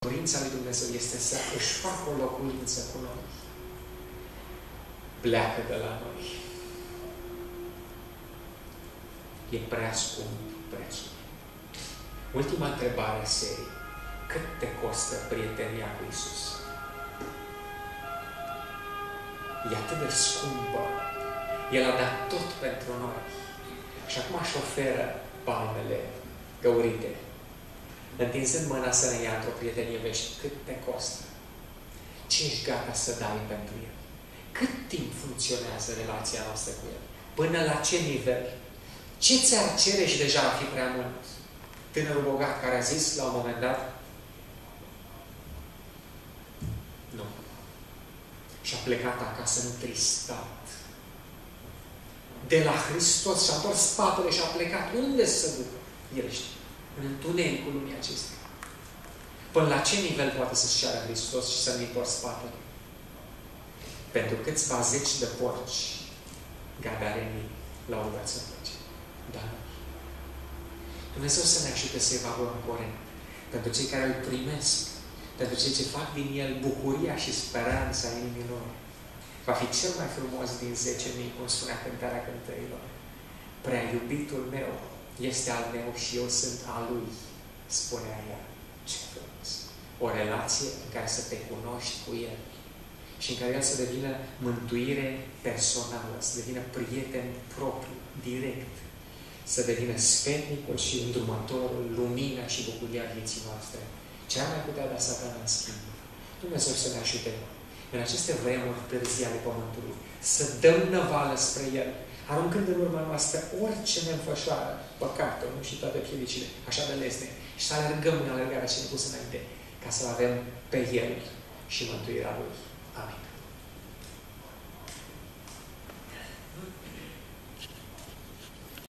Dorința lui Dumnezeu este să își facă o locuință cu noi. Pleacă de la noi. E prea scump prețul. Ultima întrebare a serii. Cât te costă prietenia cu Iisus? E atât de scumpă. El a dat tot pentru noi. Și acum își oferă palmele găurite. Întinzând mâna să ne ia într-o prietenie veșnică, cât te costă? Ce ești gata să dai pentru El? Cât timp funcționează relația noastră cu El? Până la ce nivel? Ce ți-ar cere și deja ar fi prea mult? Tânărul bogat care a zis la un moment dat, nu. Și-a plecat acasă întristat. De la Hristos și-a întors spatele și a plecat. Unde să se ducă? El știe. În întunericul lumii acestea. Până la ce nivel poate să-și ceară Hristos și să nu-i întorci spatele? Pentru câțiva zeci de porci gadarenii l-au rugat să plece. Dar nu. Dumnezeu să ne ajute să evaluăm corect. Pentru cei care îl primesc, pentru cei ce fac din el bucuria și speranța inimilor. Va fi cel mai frumos din 10.000, cum spunea cântarea cântărilor. Prea iubitul meu este al meu și eu sunt al lui, spunea ea. Ce frumos! O relație în care să te cunoști cu el și în care el să devină mântuire personală, să devină prieten propriu, direct, să devină sfetnicul și îndrumătorul, lumina și bucuria vieții noastre. Ce ar mai putea da Satana în schimb? Dumnezeu să ne ajute în aceste vremuri târzii ale Pământului, să dăm năvală spre El, aruncând în urma noastră orice ne înfășoară, păcatul și toate piedicile, așa de lesne, și să alergăm în alergarea ce ne pus înainte, ca să avem pe El și mântuirea Lui. Amin.